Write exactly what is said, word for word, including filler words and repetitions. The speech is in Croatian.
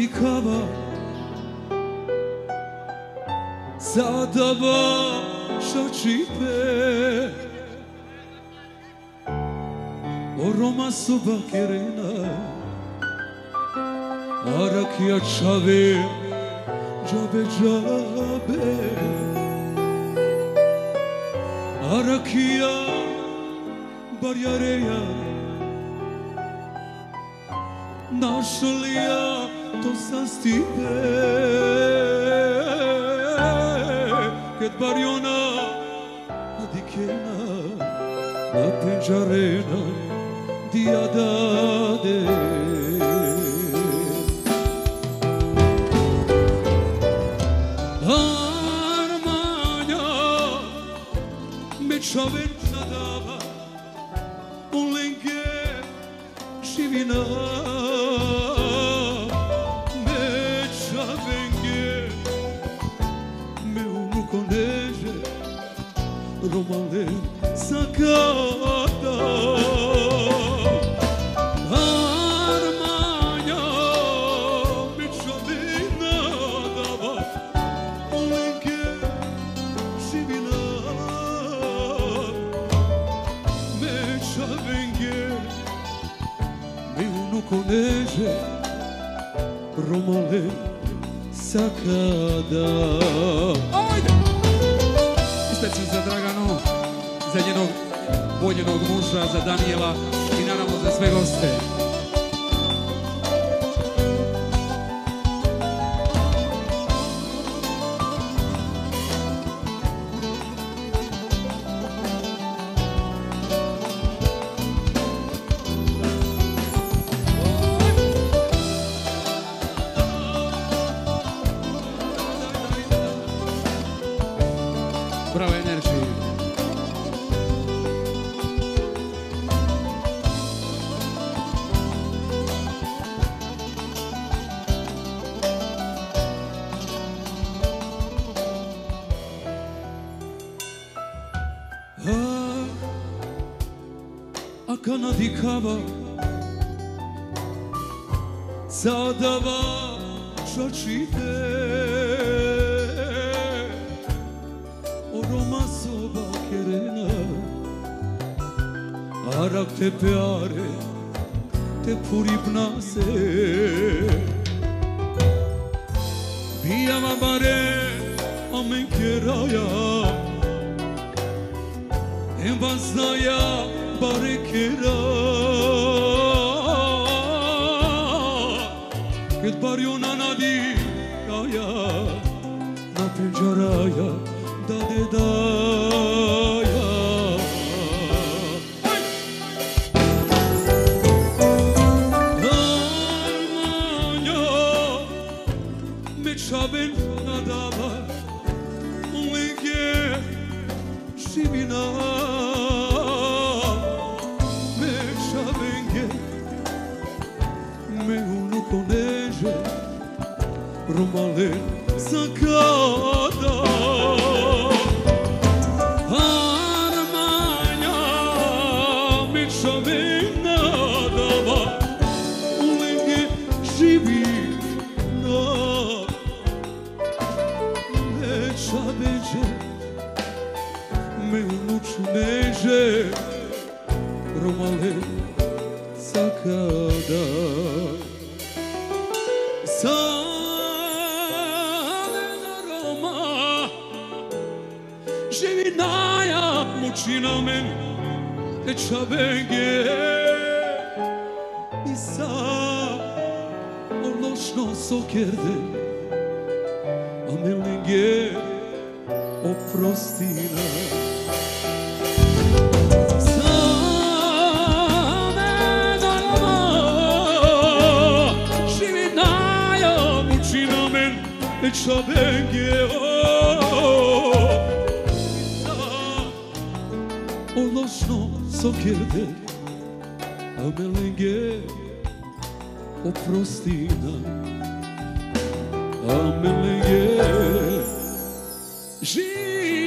radicava zadava šačipe o Roma suba kerena Arakia čave džabe džabe Arakia barjareja Našalija to sastipe Kad barjona nadikena Na penđarena diadade Armanja me čaven nadava Ulenge živina Romale sakata Armanja mi čavina dava Olenke živina Me čavenge Mi unuko neže Romale sakada Ajde! Ispeci za Draganu, za njenog voljenog muža, za Danijela i naravno za sve goste. Bravo energiji. Aka nadikava zadava šačipe Roma soba kerena Arak te peare te puripna se Bijama bare amen keraya En vaznaya bare kera Ket barjona nadikaya Na penjaraya da de daya Armanja me čaven nadava Ulenge živina Me čavenge Me unuko neže Romale sakada Me unuču neže Romale sakada Sada Roma Živinaja mučina men Te čavenge I sa Ološno sokerde A melenge Oprostina Same Roma Živinaja mučina men Te čavenge Ološno sokerde A melenge Oprostina A melenge Živinaja